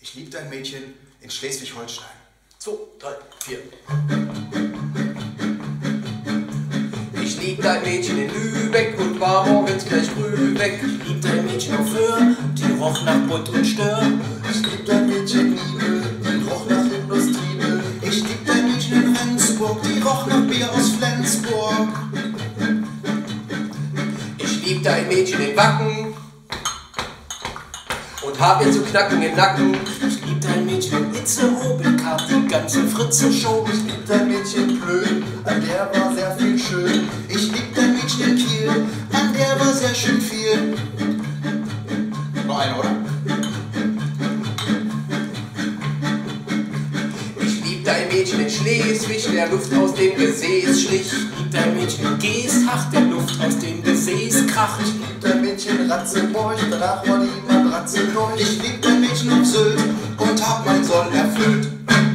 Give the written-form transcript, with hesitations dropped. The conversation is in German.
Ich liebte ein Mädchen in Schleswig-Holstein. 2, 3, 4. Ich liebte ein Mädchen in Lübeck und war morgens gleich früh weg. Ich liebte ein Mädchen auf Föhr, die roch nach Butt und Stör. Ich liebte ein Mädchen in Niebel, die roch nach Industriemüll. Ich liebte ein Mädchen in Rendsburg, die roch nach Bier aus Flensburg. Ich liebte ein Mädchen in Wacken und hab ihr zu knacken im Nacken. Ich liebte ein Mädchen in Itzehoe, bekam die ganze Fritze-Show. Ich liebte ein Mädchen in Plön, an der war sehr viel schön. Ich liebte ein Mädchen in Kiel, an der war sehr schön viel. Noch eine, oder? Ich liebte ein Mädchen in Schleswig, der Luft aus dem Gesäß strich. Ich liebte ein Mädchen in Geesthacht, der Luft aus dem Gesäß kracht. Ich liebte ein Mädchen in Ratzeburg, danach war die Matratze durch. Ich liebte ein Mädchen auf Sylt und hab mein Soll erfüllt.